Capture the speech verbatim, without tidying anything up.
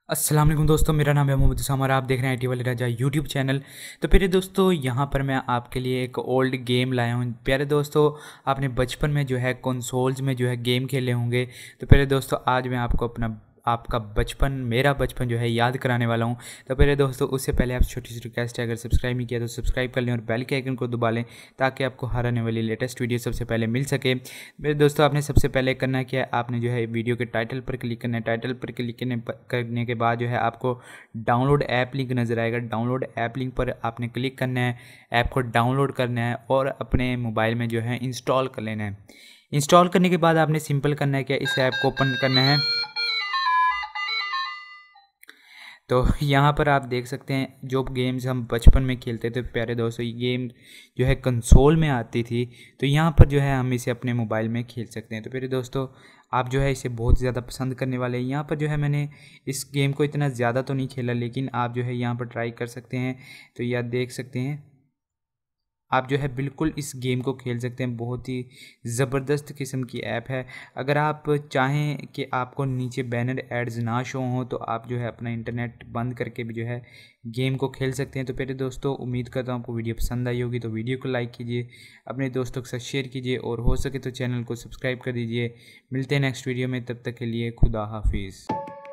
अस्सलाम वालेकुम दोस्तों, मेरा नाम है मोहम्मद उसामा और आप देख रहे हैं आई टी वाले राजा यूट्यूब चैनल। तो प्यारे दोस्तों, यहाँ पर मैं आपके लिए एक ओल्ड गेम लाया हूँ। प्यारे दोस्तों, आपने बचपन में जो है कंसोल्स में जो है गेम खेले होंगे। तो प्यारे दोस्तों, आज मैं आपको अपना आपका बचपन मेरा बचपन जो है याद कराने वाला हूँ। तो प्यारे दोस्तों, उससे पहले आप छोटी सी रिक्वेस्ट है, अगर सब्सक्राइब नहीं किया तो सब्सक्राइब कर लें और बेल के आइकन को दबा लें ताकि आपको हर आने वाली लेटेस्ट वीडियो सबसे पहले मिल सके। मेरे दोस्तों, आपने सबसे पहले करना क्या है, आपने जो है वीडियो के टाइटल पर क्लिक करना है। टाइटल पर क्लिक करने करने के बाद जो है आपको डाउनलोड ऐप लिंक नज़र आएगा। डाउनलोड ऐप लिंक पर आपने क्लिक करना है, ऐप को डाउनलोड करना है और अपने मोबाइल में जो है इंस्टॉल कर लेना है। इंस्टॉल करने के बाद आपने सिंपल करना है क्या, इस ऐप को ओपन करना है। तो यहाँ पर आप देख सकते हैं जो गेम्स हम बचपन में खेलते थे प्यारे दोस्तों, ये गेम जो है कंसोल में आती थी। तो यहाँ पर जो है हम इसे अपने मोबाइल में खेल सकते हैं। तो प्यारे दोस्तों, आप जो है इसे बहुत ज़्यादा पसंद करने वाले हैं। यहाँ पर जो है मैंने इस गेम को इतना ज़्यादा तो नहीं खेला, लेकिन आप जो है यहाँ पर ट्राई कर सकते हैं। तो ये आप देख सकते हैं, आप जो है बिल्कुल इस गेम को खेल सकते हैं। बहुत ही ज़बरदस्त किस्म की ऐप है। अगर आप चाहें कि आपको नीचे बैनर एड्स ना शो हों तो आप जो है अपना इंटरनेट बंद करके भी जो है गेम को खेल सकते हैं। तो प्यारे दोस्तों, उम्मीद करता हूँ आपको वीडियो पसंद आई होगी। तो वीडियो को लाइक कीजिए, अपने दोस्तों के साथ शेयर कीजिए और हो सके तो चैनल को सब्सक्राइब कर दीजिए। मिलते हैं नेक्स्ट वीडियो में, तब तक के लिए खुदा हाफिज़।